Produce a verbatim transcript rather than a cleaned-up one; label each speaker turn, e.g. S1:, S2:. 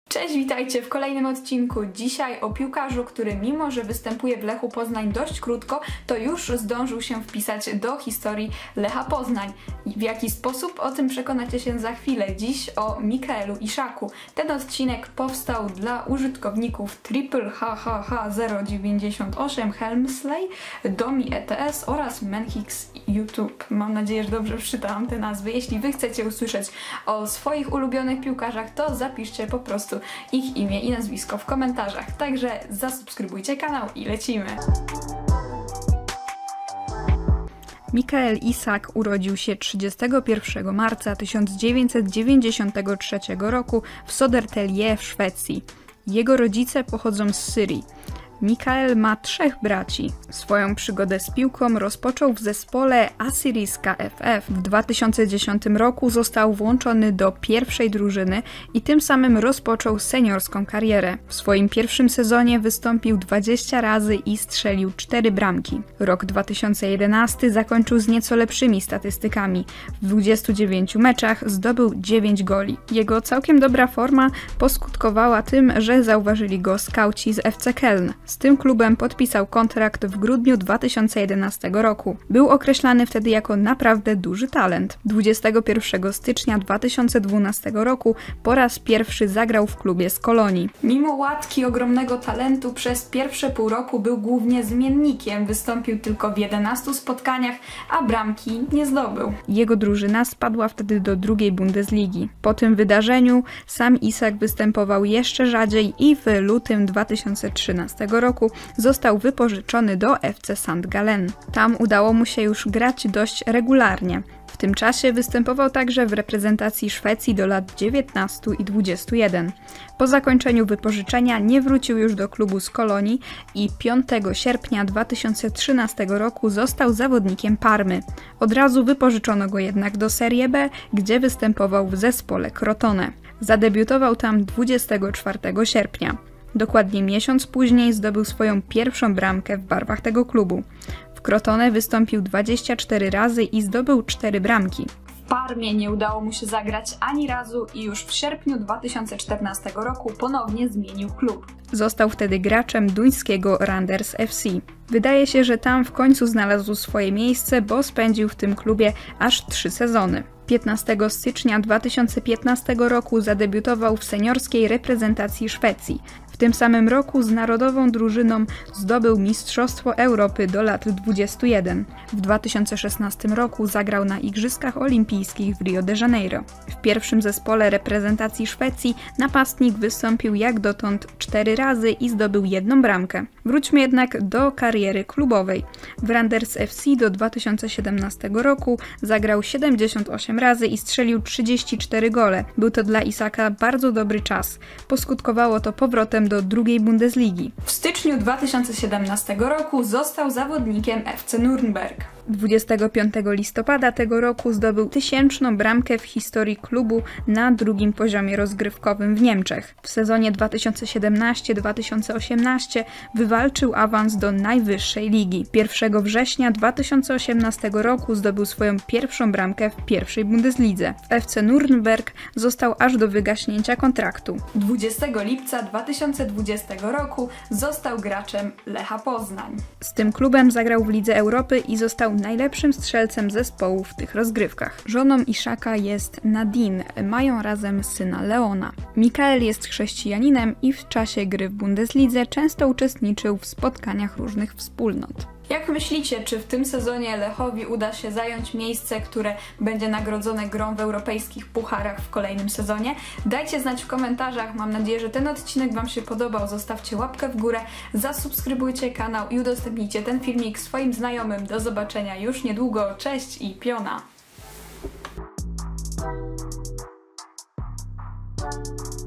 S1: Cześć, witajcie w kolejnym odcinku. Dzisiaj o piłkarzu, który mimo, że występuje w Lechu Poznań dość krótko, to już zdążył się wpisać do historii Lecha Poznań. W jaki sposób? O tym przekonacie się za chwilę. Dziś o Mikaelu Iszaku. Ten odcinek powstał dla użytkowników Triple H H H zero dziewięćdziesiąt osiem Helmsley, Domi E T S oraz Menhix YouTube. Mam nadzieję, że dobrze przeczytałam te nazwy. Jeśli wy chcecie usłyszeć o swoich ulubionych piłkarzach, to zapiszcie po prostu ich imię i nazwisko w komentarzach. Także zasubskrybujcie kanał i lecimy! Mikael Isak urodził się trzydziestego pierwszego marca tysiąc dziewięćset dziewięćdziesiątego trzeciego roku w Södertälje w Szwecji. Jego rodzice pochodzą z Syrii. Mikael ma trzech braci. Swoją przygodę z piłką rozpoczął w zespole Asyryjska F F. W dwa tysiące dziesiątym roku został włączony do pierwszej drużyny i tym samym rozpoczął seniorską karierę. W swoim pierwszym sezonie wystąpił dwadzieścia razy i strzelił cztery bramki. Rok dwa tysiące jedenasty zakończył z nieco lepszymi statystykami. W dwudziestu dziewięciu meczach zdobył dziewięć goli. Jego całkiem dobra forma poskutkowała tym, że zauważyli go skauci z F C Köln. Z tym klubem podpisał kontrakt w grudniu dwa tysiące jedenastego roku. Był określany wtedy jako naprawdę duży talent. dwudziestego pierwszego stycznia dwa tysiące dwunastego roku po raz pierwszy zagrał w klubie z Kolonii. Mimo łatki ogromnego talentu przez pierwsze pół roku był głównie zmiennikiem. Wystąpił tylko w jedenastu spotkaniach, a bramki nie zdobył. Jego drużyna spadła wtedy do drugiej Bundesligi. Po tym wydarzeniu sam Isak występował jeszcze rzadziej i w lutym dwa tysiące trzynastego roku został wypożyczony do F C Sankt Gallen. Tam udało mu się już grać dość regularnie. W tym czasie występował także w reprezentacji Szwecji do lat dziewiętnastu i dwudziestu jeden. Po zakończeniu wypożyczenia nie wrócił już do klubu z Kolonii i piątego sierpnia dwa tysiące trzynastego roku został zawodnikiem Parmy. Od razu wypożyczono go jednak do Serie B, gdzie występował w zespole Crotone. Zadebiutował tam dwudziestego czwartego sierpnia. Dokładnie miesiąc później zdobył swoją pierwszą bramkę w barwach tego klubu. W Crotone wystąpił dwadzieścia cztery razy i zdobył cztery bramki. W Parmie nie udało mu się zagrać ani razu i już w sierpniu dwa tysiące czternastego roku ponownie zmienił klub. Został wtedy graczem duńskiego Randers F C. Wydaje się, że tam w końcu znalazł swoje miejsce, bo spędził w tym klubie aż trzy sezony. piętnastego stycznia dwa tysiące piętnastego roku zadebiutował w seniorskiej reprezentacji Szwecji. W tym samym roku z narodową drużyną zdobył Mistrzostwo Europy do lat dwudziestu jeden. W dwa tysiące szesnastym roku zagrał na Igrzyskach Olimpijskich w Rio de Janeiro. W pierwszym zespole reprezentacji Szwecji napastnik wystąpił jak dotąd cztery razy i zdobył jedną bramkę. Wróćmy jednak do kariery klubowej. W Randers F C do dwa tysiące siedemnastego roku zagrał siedemdziesiąt osiem razy i strzelił trzydzieści cztery gole. Był to dla Isaka bardzo dobry czas. Poskutkowało to powrotem do drugiej Bundesligi. W styczniu dwa tysiące siedemnastego roku został zawodnikiem F C Nürnberg. dwudziestego piątego listopada tego roku zdobył tysięczną bramkę w historii klubu na drugim poziomie rozgrywkowym w Niemczech. W sezonie dwa tysiące siedemnastym dwa tysiące osiemnastym wywalczył awans do najwyższej ligi. pierwszego września dwa tysiące osiemnastego roku zdobył swoją pierwszą bramkę w pierwszej Bundeslidze. W F C Nürnberg został aż do wygaśnięcia kontraktu. dwudziestego lipca dwa tysiące dwudziestego roku został graczem Lecha Poznań. Z tym klubem zagrał w Lidze Europy i został najlepszym strzelcem zespołu w tych rozgrywkach. Żoną Iszaka jest Nadine, mają razem syna Leona. Mikael jest chrześcijaninem i w czasie gry w Bundeslidze często uczestniczył w spotkaniach różnych wspólnot. Jak myślicie, czy w tym sezonie Lechowi uda się zająć miejsce, które będzie nagrodzone grą w europejskich pucharach w kolejnym sezonie? Dajcie znać w komentarzach, mam nadzieję, że ten odcinek wam się podobał, zostawcie łapkę w górę, zasubskrybujcie kanał i udostępnijcie ten filmik swoim znajomym. Do zobaczenia już niedługo, cześć i piona!